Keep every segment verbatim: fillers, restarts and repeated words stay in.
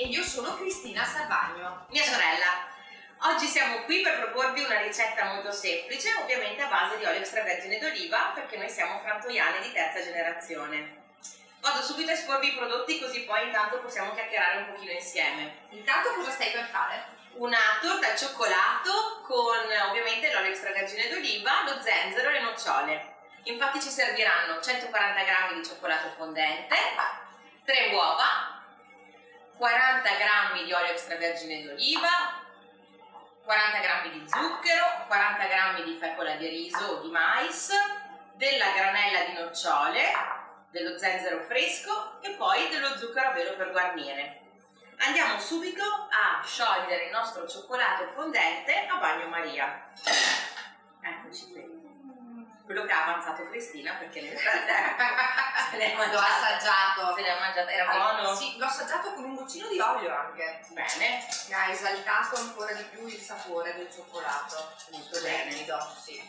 E io sono Cristina Salvagno, mia sorella. Oggi siamo qui per proporvi una ricetta molto semplice, ovviamente a base di olio extravergine d'oliva, perché noi siamo frantoiane di terza generazione. Vado subito a esporvi i prodotti, così poi intanto possiamo chiacchierare un pochino insieme. intanto cosa stai per fare? Una torta al cioccolato con ovviamente l'olio extravergine d'oliva, lo zenzero e le nocciole. Infatti ci serviranno centoquaranta grammi di cioccolato fondente, tre uova, quaranta grammi di olio extravergine d'oliva, quaranta grammi di zucchero, quaranta grammi di fecola di riso o di mais, della granella di nocciole, dello zenzero fresco e poi dello zucchero a velo per guarnire. Andiamo subito a sciogliere il nostro cioccolato fondente a bagnomaria. Eccoci qui. Quello che ha avanzato Cristina, perché nel frattempo se l'è mangiato. L'ho assaggiato. Se l'è mangiato, era buono? Sì, l'ho assaggiato con un goccino di olio anche. Bene. Mi ha esaltato ancora di più il sapore del cioccolato. Molto bene. Splendido, sì.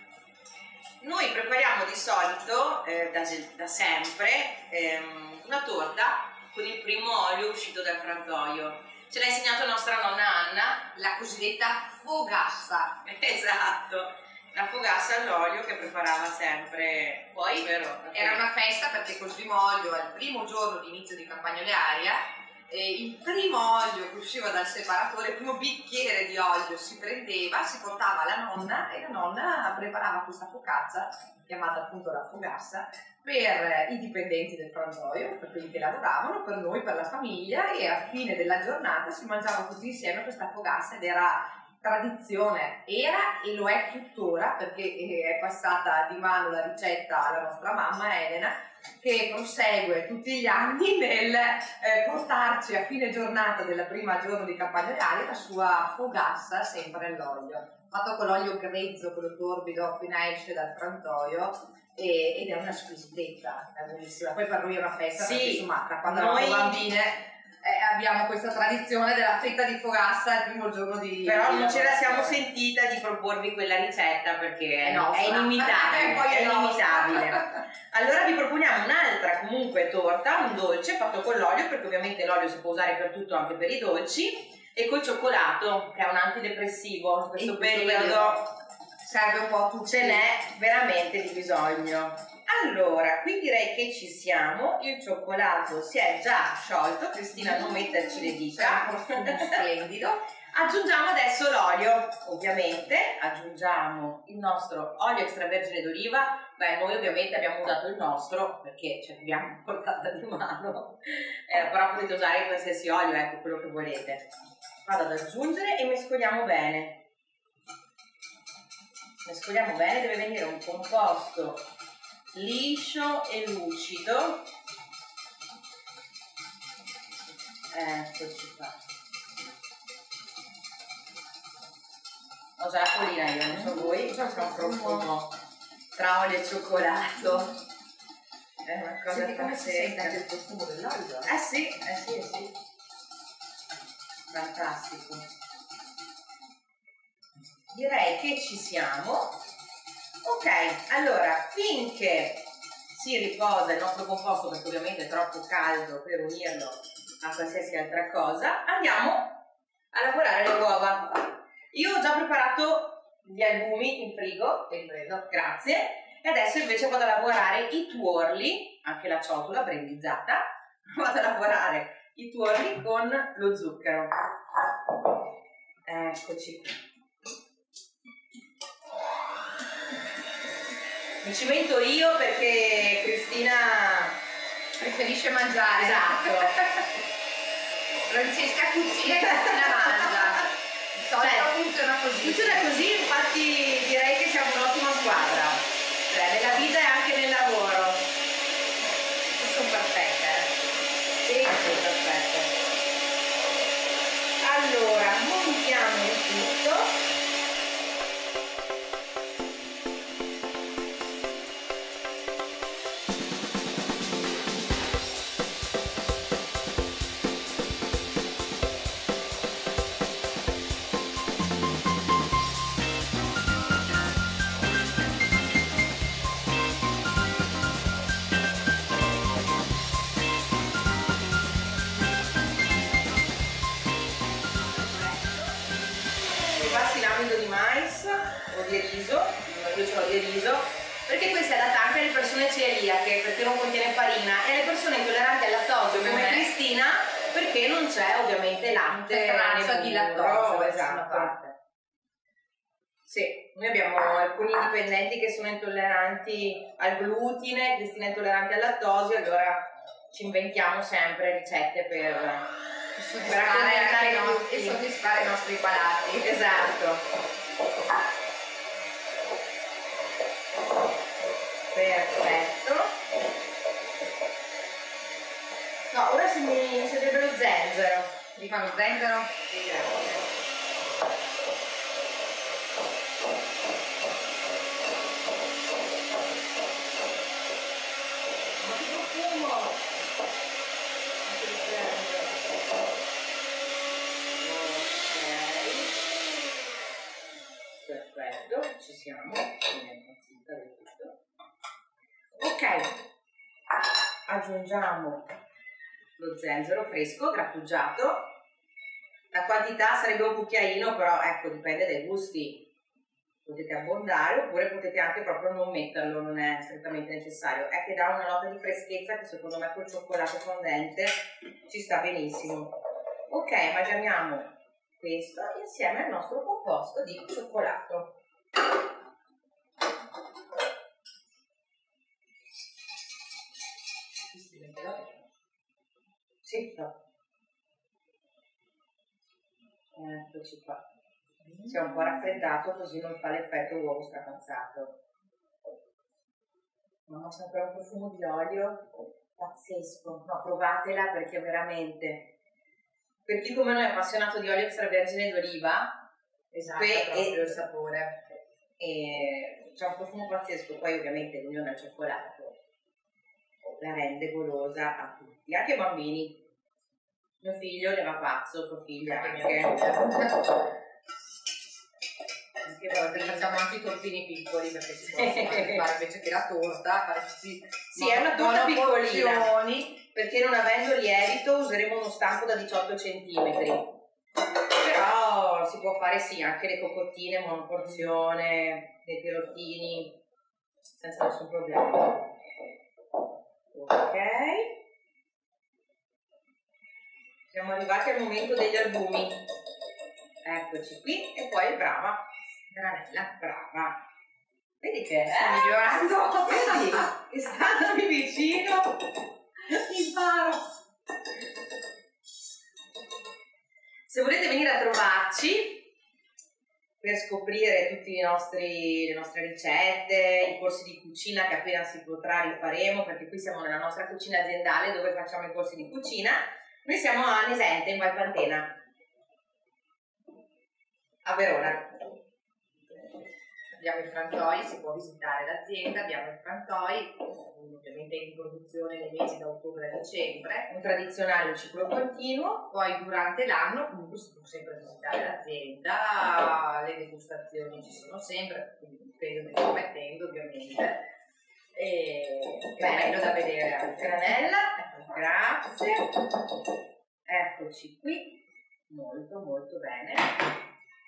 Noi prepariamo di solito, eh, da, da sempre, ehm, una torta con il primo olio uscito dal frantoio. Ce l'ha insegnato nostra nonna Anna. La cosiddetta fogassa. Esatto. La fogassa all'olio che preparava sempre. Poi, vero? Era una festa perché col primo olio, al primo giorno di inizio di campagna olearia, eh, il primo olio che usciva dal separatore, il primo bicchiere di olio si prendeva, si portava alla nonna e la nonna preparava questa focaccia, chiamata appunto la fogassa, per i dipendenti del frantoio, per quelli che lavoravano, per noi, per la famiglia, e a fine della giornata si mangiava tutti insieme questa fogassa ed era tradizione, era e lo è tuttora, perché è passata di mano la ricetta alla nostra mamma Elena, che prosegue tutti gli anni nel eh, portarci a fine giornata della prima giorno di campagna olearia la sua fogassa sempre all'olio, fatto con l'olio grezzo, quello torbido appena esce dal frantoio, e, ed è una squisitezza, è bellissima. Poi per noi è una festa, sì, perché insomma da quando noi... eravamo bambine Eh, abbiamo questa tradizione della fetta di fogassa il primo giorno di... Però di non ce la siamo lavorazione. sentita di proporvi quella ricetta perché è, nostra. è inimitabile, Eh, poi è è inimitabile. Allora vi proponiamo un'altra comunque torta, un dolce fatto con l'olio, perché ovviamente l'olio si può usare per tutto, anche per i dolci, e col cioccolato, che è un antidepressivo in questo, In questo periodo, periodo serve un po' a tutti. ce n'è veramente di bisogno. Allora, qui direi che ci siamo, il cioccolato si è già sciolto, Cristina non metterci le dita, C'è un profumo splendido. Aggiungiamo adesso l'olio, ovviamente, aggiungiamo il nostro olio extravergine d'oliva. Beh, noi ovviamente abbiamo usato il nostro perché ce l'abbiamo portata di mano, eh, però potete usare qualsiasi olio, ecco, quello che volete. Vado ad aggiungere e mescoliamo bene. Mescoliamo bene, deve venire un composto liscio e lucido. Eccoci qua. Ho già la colina io, non so voi, c'è un profumo tra olio e cioccolato. È una cosa Senti come si sente anche il pazzesca. profumo dell'olio? Eh sì, eh sì, eh sì. Fantastico. Direi che ci siamo. Ok, allora, finché si riposa il nostro composto, perché ovviamente è troppo caldo per unirlo a qualsiasi altra cosa, andiamo a lavorare le uova. Io ho già preparato gli albumi in frigo, Te credo. grazie, e adesso invece vado a lavorare i tuorli, anche la ciotola brandizzata, vado a lavorare i tuorli con lo zucchero. Eccoci qui. Mi cimento io perché Cristina Preferisce mangiare. esatto. Francesca cucina e Cristina mangia. Di solito Cioè, funziona così. Funziona così, infatti direi che siamo un'ottima squadra, cioè nella vita e anche nel lavoro. Sono perfette. Sì, sì, perfetto. Allora, montiamo il tutto. amido di mais o di riso, io ce l'ho di riso, perché questo è adatta anche alle persone celiache, perché non contiene farina, e alle persone intolleranti al lattosio come, come Cristina, perché non c'è ovviamente latte, traccia di lattosio, esatto. Sì, noi abbiamo alcuni dipendenti che sono intolleranti al glutine, Cristina è intollerante al lattosio, allora ci inventiamo sempre ricette per, per soddisfare, per nostri, e soddisfare i nostri palati. Esatto. Perfetto. No, ora si mi servirebbe lo zenzero. Mi fa lo zenzero? Sì, grazie. Perfetto, ci siamo. Ok, aggiungiamo lo zenzero fresco, grattugiato. La quantità sarebbe un cucchiaino, però ecco, dipende dai gusti. Potete abbondare oppure potete anche proprio non metterlo, non è strettamente necessario. È che dà una nota di freschezza che secondo me col cioccolato fondente ci sta benissimo. Ok, amalgamiamo questo insieme al nostro composto di cioccolato. Sì, no. Eccoci qua. Si è un po' raffreddato così non fa l'effetto uovo strapazzato. Mamma, sempre un profumo di olio pazzesco. No, provatela perché veramente, per chi come noi è appassionato di olio extravergine d'oliva, esatto, è proprio il sapore. E c'è un profumo pazzesco. Poi ovviamente l'unione al cioccolato la rende golosa a tutti, anche ai bambini. Mio figlio ne va pazzo, sua figlia anche. Che volte facciamo anche i tortini piccoli perché si possono anche fare invece che la torta, fare tutti sì, è una torta piccolina porzioni. Perché non avendo lievito useremo uno stampo da diciotto centimetri, però si può fare sì anche le cocottine monoporzione, dei pirottini senza nessun problema. Ok, siamo arrivati al momento degli albumi, eccoci qui, e poi brava Granella, brava, vedi che sta eh, migliorando, vedi che standomi vicino, imparo. Se volete venire a trovarci per scoprire tutte le nostre ricette, i corsi di cucina che appena si potrà rifaremo, perché qui siamo nella nostra cucina aziendale dove facciamo i corsi di cucina. Noi siamo a Nesente, in Val Pantena, a Verona. Abbiamo i frantoi, si può visitare l'azienda, abbiamo i frantoi, ovviamente in produzione nei mesi da ottobre a dicembre, un tradizionale, un ciclo continuo. Poi durante l'anno comunque si può sempre visitare l'azienda, le degustazioni ci sono sempre, quindi il periodo permettendo ovviamente. E è bello da vedere anche. Granella, grazie. Eccoci qui, molto molto bene.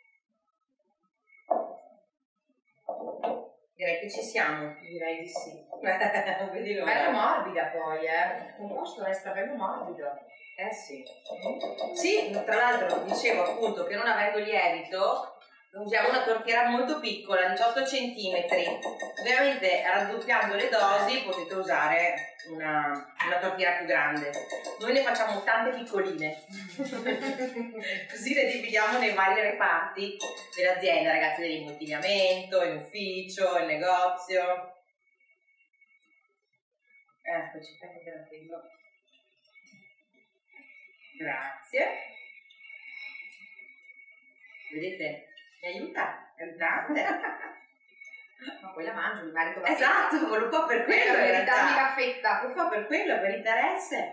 Direi che ci siamo. Direi di sì. Vedi l'ora. Bella morbida poi, eh. Il composto resta bello morbido. Eh sì. Sì, tra l'altro dicevo appunto che non avendo lievito usiamo una tortiera molto piccola, diciotto centimetri. Ovviamente raddoppiando le dosi potete usare una, una tortiera più grande. Noi ne facciamo tante piccoline. Così le dividiamo nei vari reparti dell'azienda, ragazzi, dell'imbottigliamento, in ufficio, in negozio. Eccoci, aspetta che la prendo. Grazie. Vedete? Mi aiuta? È grande. Ma poi la mangio, mi merito la esatto, fetta. lo fa per quello in realtà. Dammi la fetta. Lo fa per quello, per interesse.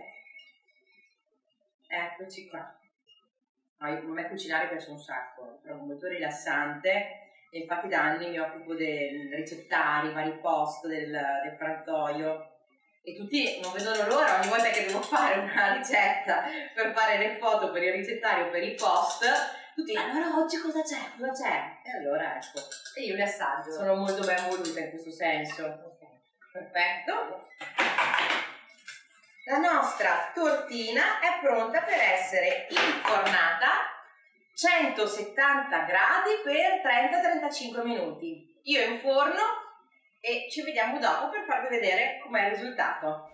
Eccoci qua. No, io, a me cucinare piace un sacco, lo trovo molto rilassante. E infatti da anni mi occupo dei ricettari, vari post del, del frantoio. E tutti non vedono l'ora ogni volta che devo fare una ricetta per fare le foto per i ricettari o per i post, Tutti, allora oggi cosa c'è? Cosa c'è? E allora ecco. E io le assaggio. Sono molto ben voluta in questo senso. Okay. Perfetto. La nostra tortina è pronta per essere infornata centosettanta gradi per trenta trentacinque minuti. Io inforno e ci vediamo dopo per farvi vedere com'è il risultato.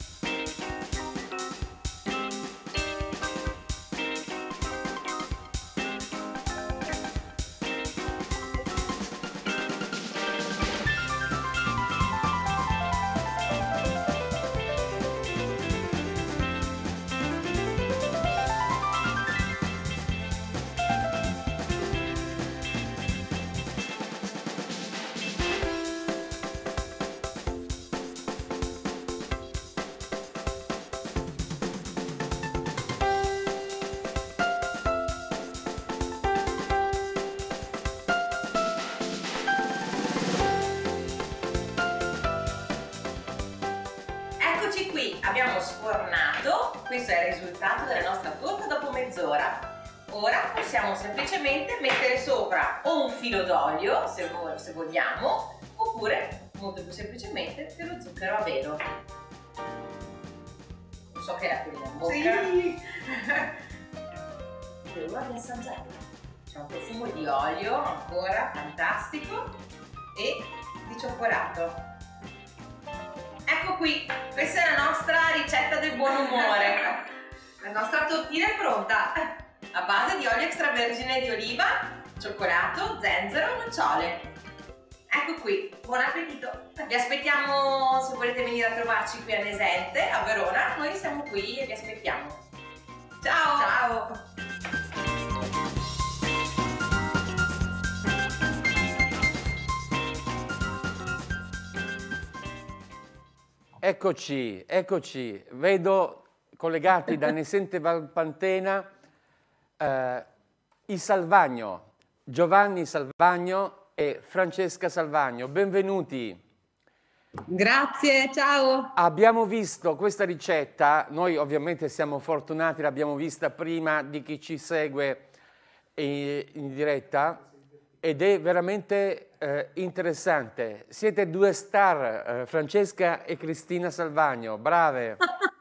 Eccoci qui, abbiamo sfornato, questo è il risultato della nostra torta dopo mezz'ora. Ora possiamo semplicemente mettere sopra o un filo d'olio, se, vo se vogliamo, oppure molto più semplicemente dello zucchero a velo. Non so che è la in bocca. Sì! Devo assaggiare. C'è un profumo di olio ancora fantastico e di cioccolato. Ecco qui, questa è la nostra ricetta del buon umore. La nostra tortina è pronta. A base di olio extravergine di oliva, cioccolato, zenzero e nocciole. Ecco qui, buon appetito! Vi aspettiamo, se volete venire a trovarci qui a Nesente, a Verona, noi siamo qui e vi aspettiamo. Ciao! Ciao! Eccoci, eccoci, vedo collegati da Nesente Valpantena eh, i Salvagno, Giovanni Salvagno e Francesca Salvagno, benvenuti. Grazie, ciao. Abbiamo visto questa ricetta, noi ovviamente siamo fortunati, l'abbiamo vista prima di chi ci segue in, in diretta ed è veramente eh, interessante. Siete due star, eh, Francesca e Cristina Salvagno, brave.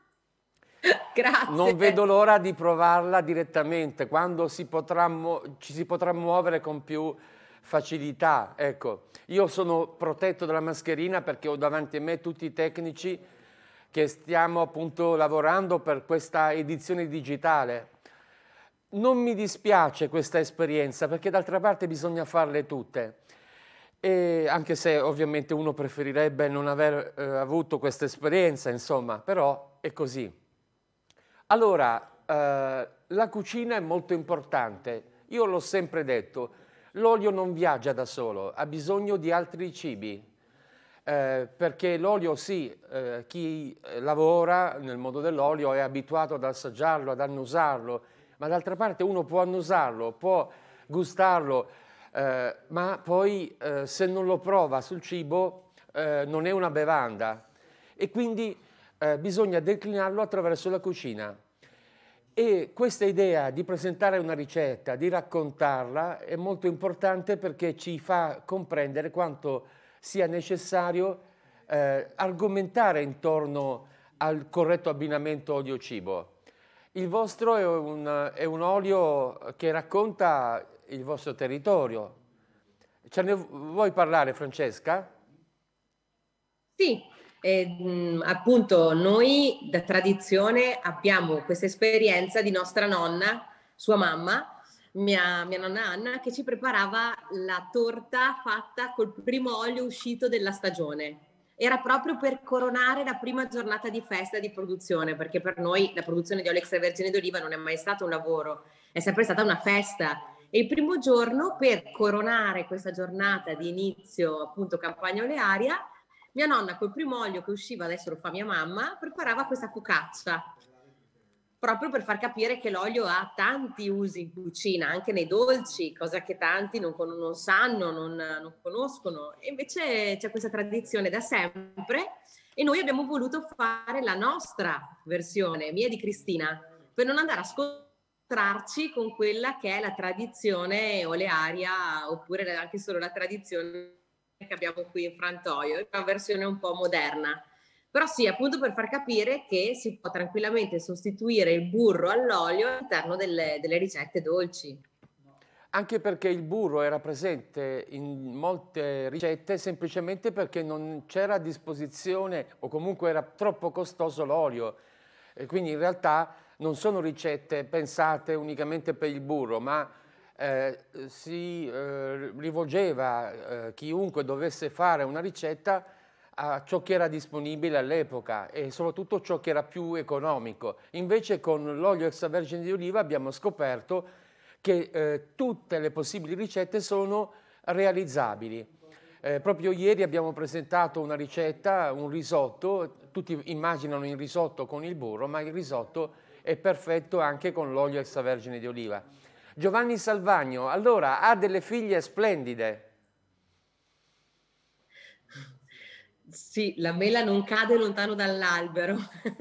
Grazie. Non vedo l'ora di provarla direttamente, quando si potrà ci si potrà muovere con più facilità. Ecco, io sono protetto dalla mascherina perché ho davanti a me tutti i tecnici che stiamo appunto lavorando per questa edizione digitale. Non mi dispiace questa esperienza perché d'altra parte bisogna farle tutte. E anche se ovviamente uno preferirebbe non aver eh, avuto questa esperienza, insomma, però è così. Allora, eh, la cucina è molto importante. Io l'ho sempre detto, l'olio non viaggia da solo, ha bisogno di altri cibi. Eh, perché l'olio sì, eh, chi lavora nel mondo dell'olio è abituato ad assaggiarlo, ad annusarlo, ma d'altra parte uno può annusarlo, può gustarlo, eh, ma poi eh, se non lo prova sul cibo eh, non è una bevanda e quindi eh, bisogna declinarlo attraverso la cucina. E questa idea di presentare una ricetta, di raccontarla, è molto importante perché ci fa comprendere quanto sia necessario eh, argomentare intorno al corretto abbinamento olio-cibo. Il vostro è un, è un olio che racconta il vostro territorio. Ce ne vuoi parlare, Francesca? Sì, eh, mh, appunto noi da tradizione abbiamo questa esperienza di nostra nonna, sua mamma, mia, mia nonna Anna, che ci preparava la torta fatta col primo olio uscito della stagione. Era proprio per coronare la prima giornata di festa di produzione, perché per noi la produzione di olio extravergine d'oliva non è mai stato un lavoro, è sempre stata una festa. E il primo giorno, per coronare questa giornata di inizio appunto campagna olearia, mia nonna col primo olio che usciva, adesso lo fa mia mamma, preparava questa focaccia, proprio per far capire che l'olio ha tanti usi in cucina, anche nei dolci, cosa che tanti non, non sanno, non, non conoscono. E invece c'è questa tradizione da sempre e noi abbiamo voluto fare la nostra versione, mia e di Cristina, per non andare a scontare incontrarci con quella che è la tradizione olearia, oppure anche solo la tradizione che abbiamo qui in frantoio, è una versione un po' moderna. Però sì, appunto per far capire che si può tranquillamente sostituire il burro all'olio all'interno delle, delle ricette dolci. Anche perché il burro era presente in molte ricette semplicemente perché non c'era a disposizione o comunque era troppo costoso l'olio. E quindi in realtà non sono ricette pensate unicamente per il burro, ma eh, si eh, rivolgeva eh, chiunque dovesse fare una ricetta a ciò che era disponibile all'epoca e soprattutto ciò che era più economico. Invece con l'olio extravergine di oliva abbiamo scoperto che eh, tutte le possibili ricette sono realizzabili. Eh, proprio ieri abbiamo presentato una ricetta, un risotto, tutti immaginano il risotto con il burro, ma il risotto è perfetto anche con l'olio extravergine di oliva. Giovanni Salvagno, allora, ha delle figlie splendide. Sì, la mela non cade lontano dall'albero.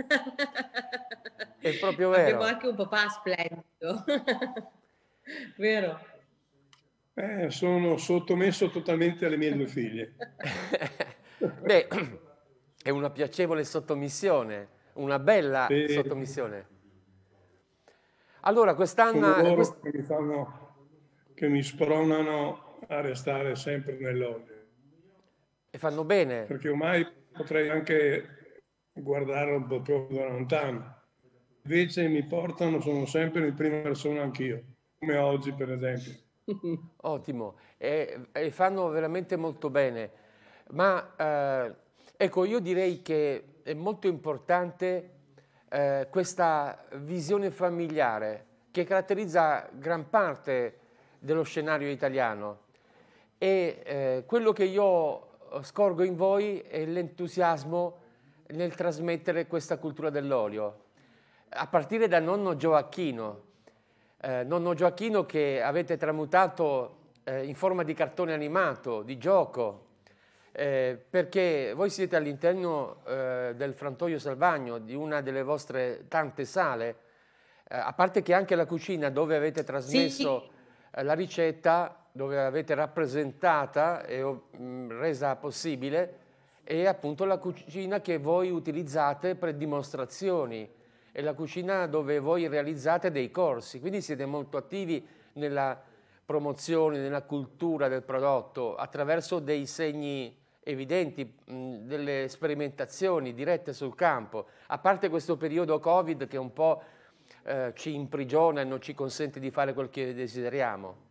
È proprio vero. Abbiamo anche un papà splendido. Vero? Eh, sono sottomesso totalmente alle mie due figlie. Beh, è una piacevole sottomissione, una bella Sì. sottomissione. Allora, quest'anno... Sono loro quest... che mi fanno, che mi spronano a restare sempre nell'olio. E fanno bene. Perché ormai potrei anche guardarlo un po' più da lontano. Invece mi portano, sono sempre in prima persona anch'io, come oggi per esempio. Ottimo, e, e fanno veramente molto bene. Ma eh, ecco, io direi che è molto importante eh, questa visione familiare che caratterizza gran parte dello scenario italiano. E eh, quello che io scorgo in voi è l'entusiasmo nel trasmettere questa cultura dell'olio, a partire da nonno Gioacchino. Eh, nonno Gioacchino che avete tramutato eh, in forma di cartone animato, di gioco, eh, perché voi siete all'interno eh, del Frantoio Salvagno, di una delle vostre tante sale, eh, a parte che anche la cucina dove avete trasmesso Sì. eh, la ricetta, dove l'avete rappresentata e mh, resa possibile, è appunto la cucina che voi utilizzate per dimostrazioni, è la cucina dove voi realizzate dei corsi, quindi siete molto attivi nella promozione, nella cultura del prodotto, attraverso dei segni evidenti, mh, delle sperimentazioni dirette sul campo, a parte questo periodo Covid che un po' eh, ci imprigiona e non ci consente di fare quel che desideriamo.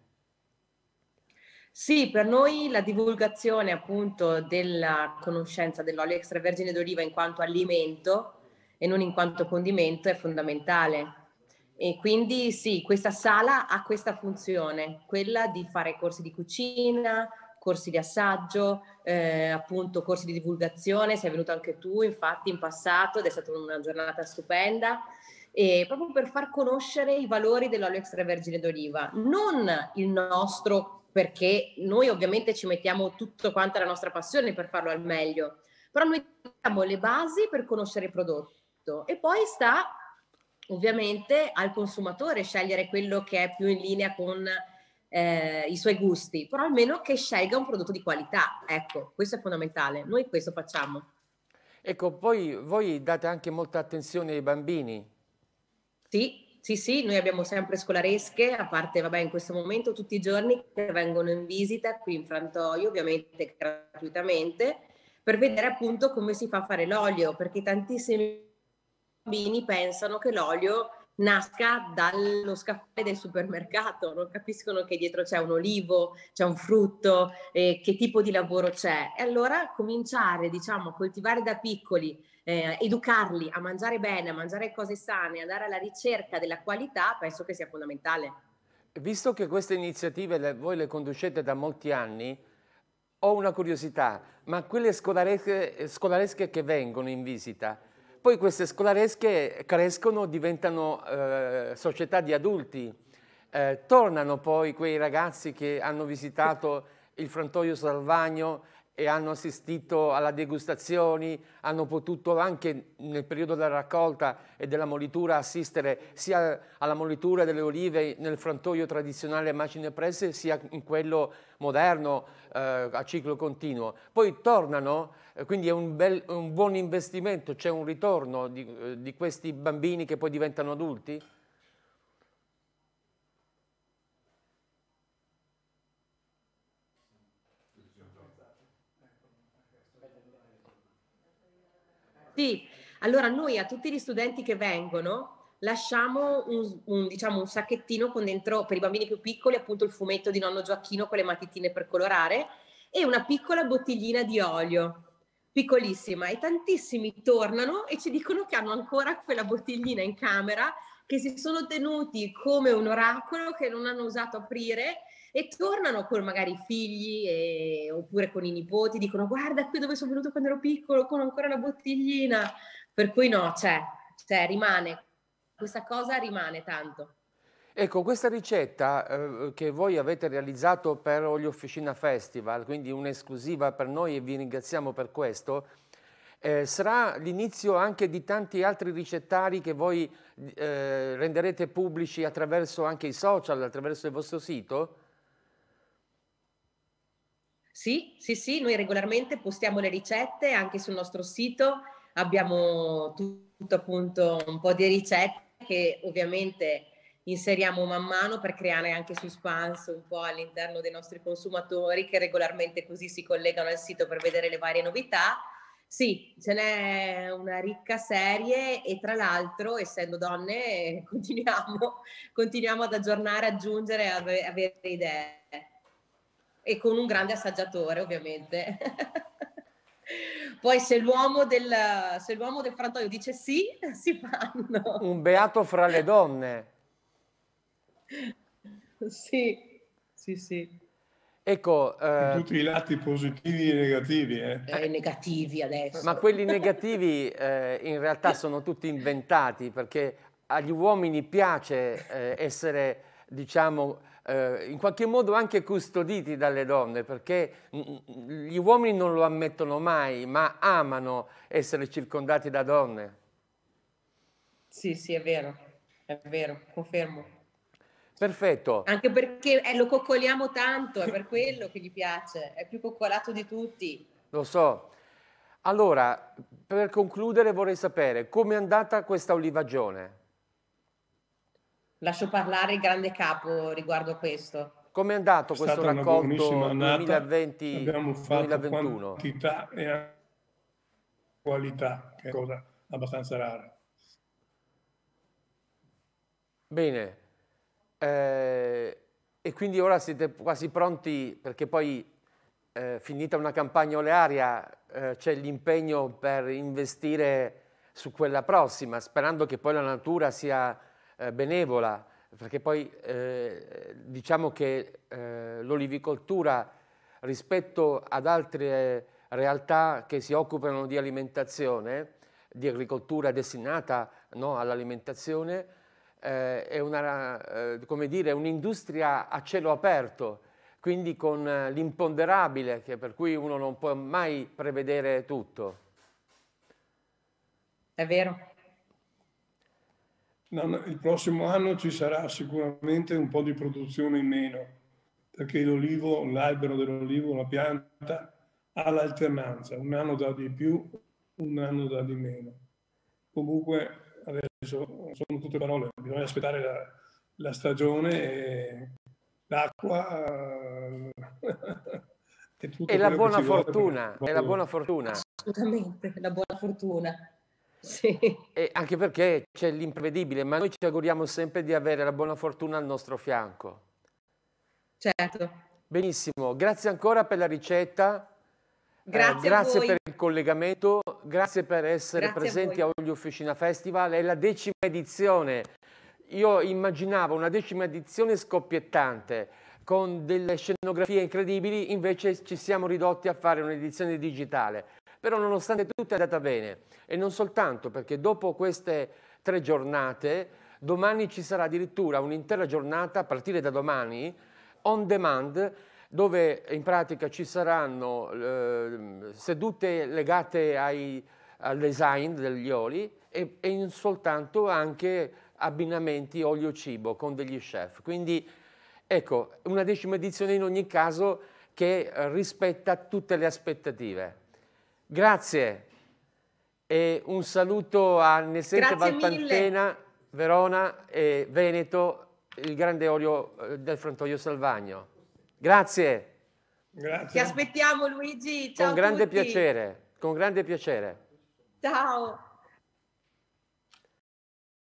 Sì, per noi la divulgazione appunto della conoscenza dell'olio extravergine d'oliva in quanto alimento e non in quanto condimento è fondamentale. E quindi sì, questa sala ha questa funzione, quella di fare corsi di cucina, corsi di assaggio, eh, appunto corsi di divulgazione. Sei venuto anche tu infatti in passato ed è stata una giornata stupenda. E proprio per far conoscere i valori dell'olio extravergine d'oliva, non il nostro, perché noi ovviamente ci mettiamo tutto quanto la nostra passione per farlo al meglio, però noi abbiamo le basi per conoscere il prodotto e poi sta ovviamente al consumatore scegliere quello che è più in linea con eh, i suoi gusti, però almeno che scelga un prodotto di qualità. Ecco, questo è fondamentale, noi questo facciamo. Ecco, poi voi date anche molta attenzione ai bambini. Sì, sì, sì, noi abbiamo sempre scolaresche, a parte, vabbè, in questo momento tutti i giorni che vengono in visita qui in Frantoio, ovviamente gratuitamente, per vedere appunto come si fa a fare l'olio, perché tantissimi bambini pensano che l'olio nasca dallo scaffale del supermercato, non capiscono che dietro c'è un olivo, c'è un frutto, eh, che tipo di lavoro c'è. E allora cominciare, diciamo, a coltivare da piccoli, eh, educarli a mangiare bene, a mangiare cose sane, andare alla ricerca della qualità, penso che sia fondamentale. Visto che queste iniziative le, voi le conducete da molti anni, ho una curiosità, ma quelle scolaresche, scolaresche che vengono in visita, poi queste scolaresche crescono, diventano eh, società di adulti, eh, tornano poi quei ragazzi che hanno visitato il Frantoio Salvagno e hanno assistito alla degustazioni, hanno potuto anche nel periodo della raccolta e della molitura assistere sia alla molitura delle olive nel frantoio tradizionale a macine presse sia in quello moderno eh, a ciclo continuo. Poi tornano, eh, quindi è un, bel, un buon investimento, c'è un ritorno di, eh, di questi bambini che poi diventano adulti? Sì, allora noi a tutti gli studenti che vengono lasciamo un, un, diciamo, un sacchettino con dentro, per i bambini più piccoli, appunto il fumetto di nonno Gioacchino con le matitine per colorare e una piccola bottiglina di olio, piccolissima, e tantissimi tornano e ci dicono che hanno ancora quella bottiglina in camera, che si sono tenuti come un oracolo, che non hanno osato aprire, e tornano con magari i figli e, oppure con i nipoti, dicono guarda qui dove sono venuto quando ero piccolo con ancora la bottiglina, per cui no, c'è, c'è, rimane, questa cosa rimane tanto. Ecco, questa ricetta eh, che voi avete realizzato per Olio Officina Festival, quindi un'esclusiva per noi e vi ringraziamo per questo, eh, sarà l'inizio anche di tanti altri ricettari che voi eh, renderete pubblici attraverso anche i social, attraverso il vostro sito? Sì, sì, sì, noi regolarmente postiamo le ricette anche sul nostro sito, abbiamo tutto appunto un po' di ricette che ovviamente inseriamo man mano per creare anche suspense un po' all'interno dei nostri consumatori che regolarmente così si collegano al sito per vedere le varie novità. Sì, ce n'è una ricca serie e tra l'altro, essendo donne, continuiamo, continuiamo ad aggiornare, aggiungere, a avere idee. E con un grande assaggiatore ovviamente. Poi se l'uomo del, se l'uomo del frantoio dice sì, si fanno. Un beato fra le donne. Sì, sì, sì. Ecco, eh, tutti i lati positivi e negativi. Eh. Eh, negativi adesso. Ma quelli negativi eh, in realtà sono tutti inventati perché agli uomini piace eh, essere, diciamo, eh, in qualche modo anche custoditi dalle donne, perché gli uomini non lo ammettono mai, ma amano essere circondati da donne. Sì, sì, è vero, è vero, confermo. Perfetto. Anche perché eh, lo coccoliamo tanto, è per quello che gli piace, è più coccolato di tutti. Lo so. Allora, per concludere vorrei sapere com'è andata questa olivagione. Lascio parlare il grande capo riguardo a questo. Com'è andato questo raccolto duemilaventi abbiamo fatto duemilaventuno? Quantità e qualità, che è cosa abbastanza rara. Bene. Eh, e quindi ora siete quasi pronti perché poi eh, finita una campagna olearia eh, c'è l'impegno per investire su quella prossima, sperando che poi la natura sia eh, benevola, perché poi eh, diciamo che eh, l'olivicoltura rispetto ad altre realtà che si occupano di alimentazione, di agricoltura destinata, no, all'alimentazione, eh, è una, eh, come dire, un'industria a cielo aperto, quindi con eh, l'imponderabile, che per cui uno non può mai prevedere tutto. È vero. No, no, il prossimo anno ci sarà sicuramente un po' di produzione in meno, perché l'olivo, l'albero dell'olivo, la pianta, ha l'alternanza, un anno dà di più, un anno dà di meno. Comunque adesso sono tutte parole, bisogna aspettare la, la stagione e l'acqua e tutto. E la buona fortuna, è la buona fortuna. Assolutamente, la buona fortuna. Sì. E anche perché c'è l'imprevedibile, ma noi ci auguriamo sempre di avere la buona fortuna al nostro fianco. Certo. Benissimo, grazie ancora per la ricetta. Grazie, eh, grazie a voi. per il collegamento, grazie per essere grazie presenti a, a Olio Officina Festival. È la decima edizione. Io immaginavo una decima edizione scoppiettante, con delle scenografie incredibili, invece ci siamo ridotti a fare un'edizione digitale. Però nonostante tutto è andata bene. E non soltanto, perché dopo queste tre giornate, domani ci sarà addirittura un'intera giornata, a partire da domani, on demand, dove in pratica ci saranno eh, sedute legate ai, al design degli oli e, e non soltanto anche abbinamenti olio-cibo con degli chef. Quindi ecco, una decima edizione in ogni caso che rispetta tutte le aspettative. Grazie e un saluto a Nesente Valpantena, Verona e Veneto, il grande olio del Frantoio Salvagno. Grazie. Grazie. Ti aspettiamo Luigi, ciao Con grande a tutti. piacere, con grande piacere. Ciao.